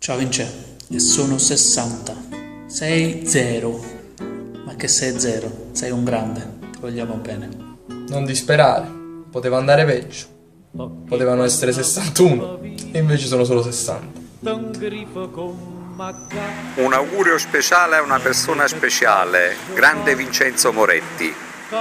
Ciao Vince, e sono 60. Sei zero. Ma che sei zero? Sei un grande, ti vogliamo bene. Non disperare, poteva andare peggio. Potevano essere 61, e invece sono solo 60. Un augurio speciale a una persona speciale, grande Vincenzo Moretti.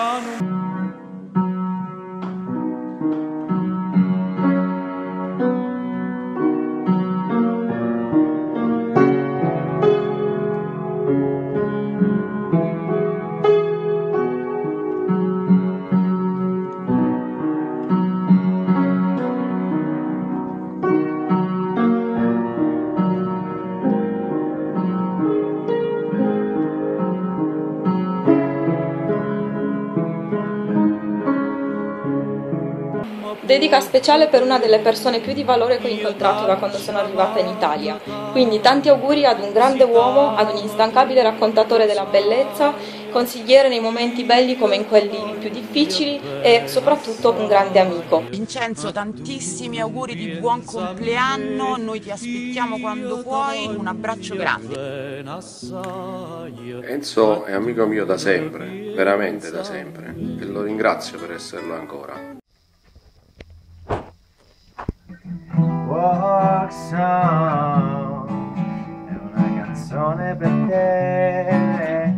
Dedica speciale per una delle persone più di valore che ho incontrato da quando sono arrivata in Italia. Quindi tanti auguri ad un grande uomo, ad un instancabile raccontatore della bellezza, consigliere nei momenti belli come in quelli più difficili e soprattutto un grande amico. Vincenzo, tantissimi auguri di buon compleanno, noi ti aspettiamo quando puoi, un abbraccio grande. Enzo è amico mio da sempre, veramente da sempre, e lo ringrazio per esserlo ancora. Walk Song è una canzone per te,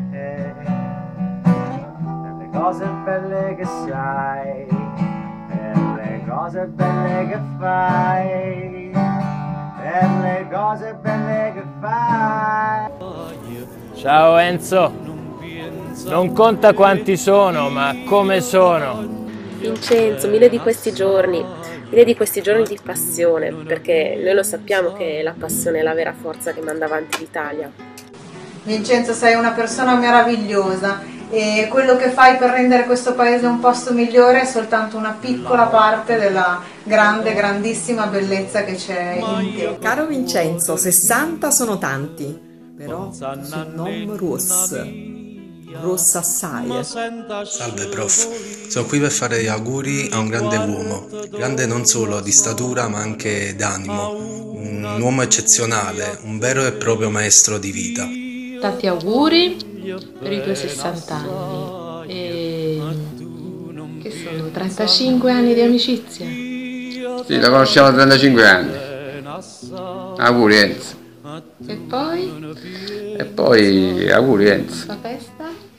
per le cose belle che sai, per le cose belle che fai, per le cose belle che fai. Ciao Enzo, non conta quanti sono, ma come sono. Vincenzo, mille di questi giorni di passione, perché noi lo sappiamo che la passione è la vera forza che manda avanti l'Italia. Vincenzo, sei una persona meravigliosa e quello che fai per rendere questo paese un posto migliore è soltanto una piccola parte della grandissima bellezza che c'è in te. Caro Vincenzo, 60 sono tanti, però non rossa assai. Salve prof, sono qui per fare gli auguri a un grande uomo, grande non solo di statura ma anche d'animo, un uomo eccezionale, un vero e proprio maestro di vita. Tanti auguri per i tuoi 60 anni e che sono 35 anni di amicizia. Sì, la conosciamo da 35 anni. Auguri Enzo. E poi? E poi auguri Enzo. La festa?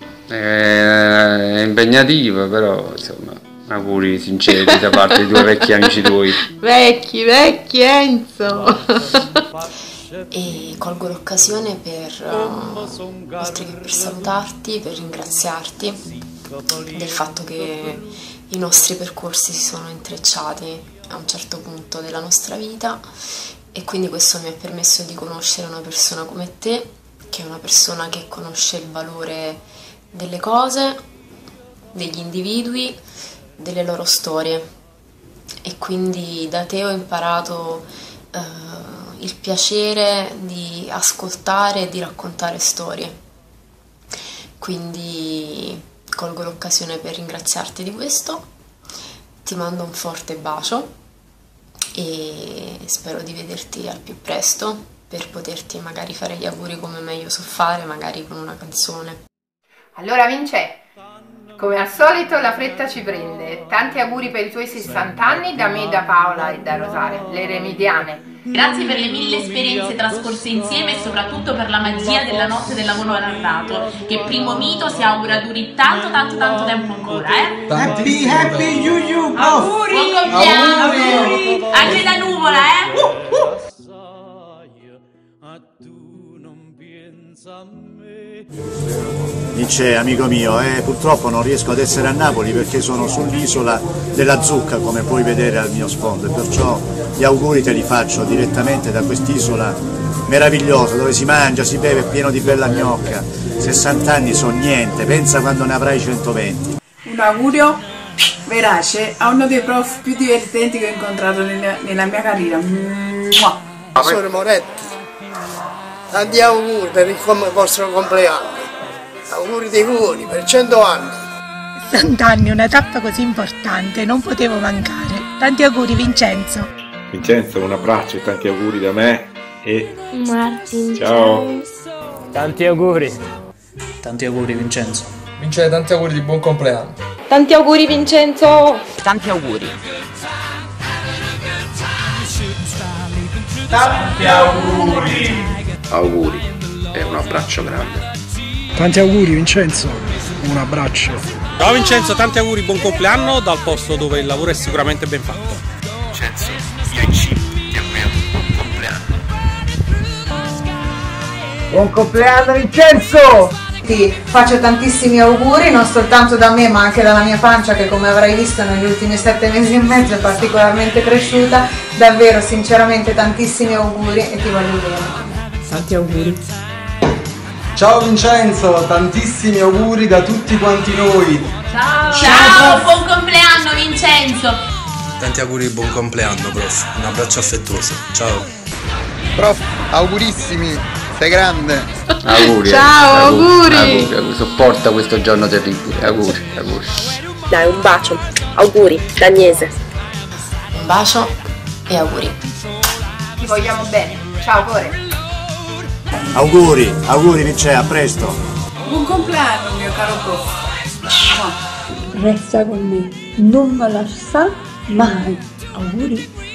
È impegnativa, però insomma, auguri sinceri da parte di due vecchi amici tuoi. Vecchi Enzo! E colgo l'occasione oltre che per salutarti, per ringraziarti del fatto che i nostri percorsi si sono intrecciati a un certo punto della nostra vita e quindi questo mi ha permesso di conoscere una persona come te, che è una persona che conosce il valore delle cose, degli individui, delle loro storie, e quindi da te ho imparato il piacere di ascoltare e di raccontare storie. Quindi colgo l'occasione per ringraziarti di questo, ti mando un forte bacio e spero di vederti al più presto per poterti magari fare gli auguri come meglio so fare, magari con una canzone. Allora Vince, come al solito la fretta ci prende. Tanti auguri per i tuoi 60 anni da me, da Paola e da Rosaria, le Remediane. Grazie per le 1000 esperienze trascorse insieme e soprattutto per la magia della notte del lavoro narrato, che Primo Mito si augura duri tanto tempo ancora, Happy you, auguri! Buon compleanno! Anche da nuvola, Dice amico mio, purtroppo non riesco ad essere a Napoli perché sono sull'isola della Zucca, come puoi vedere al mio sfondo, e perciò gli auguri te li faccio direttamente da quest'isola meravigliosa dove si mangia, si beve, è pieno di bella gnocca. 60 anni sono niente, pensa quando ne avrai 120. Un augurio verace a uno dei prof più divertenti che ho incontrato nella mia carriera. Professore Moretti, tanti auguri per il vostro compleanno. Auguri dei cuori per 100 anni. 60 anni, una tappa così importante, non potevo mancare. Tanti auguri Vincenzo. Vincenzo, un abbraccio e tanti auguri da me e Martin. ciao. Tanti auguri. Tanti auguri Vincenzo. Vincenzo, tanti auguri di buon compleanno. Tanti auguri Vincenzo. Tanti auguri. Tanti auguri. Auguri e un abbraccio grande. Tanti auguri Vincenzo, un abbraccio. Ciao Vincenzo, tanti auguri, buon compleanno dal posto dove il lavoro è sicuramente ben fatto. Vincenzo, io in C, ti auguro buon compleanno. Buon compleanno Vincenzo! Ti faccio tantissimi auguri, non soltanto da me ma anche dalla mia pancia che, come avrai visto, negli ultimi 7 mesi e mezzo è particolarmente cresciuta. Davvero, sinceramente, tantissimi auguri e ti voglio bene. Tanti auguri. Ciao Vincenzo, tantissimi auguri da tutti quanti noi. Ciao, buon compleanno Vincenzo. Tanti auguri di buon compleanno, prof. Un abbraccio affettuoso. Ciao. Prof, augurissimi, sei grande. Auguri. Ciao, auguri. Sopporta questo giorno terribile. Auguri. Dai, un bacio. Auguri, da Agnese. Un bacio e auguri. Ti vogliamo bene. Ciao Core. Auguri Vincenzo, a presto. Buon compleanno mio caro prof. Resta con me, non me lascia mai. Auguri.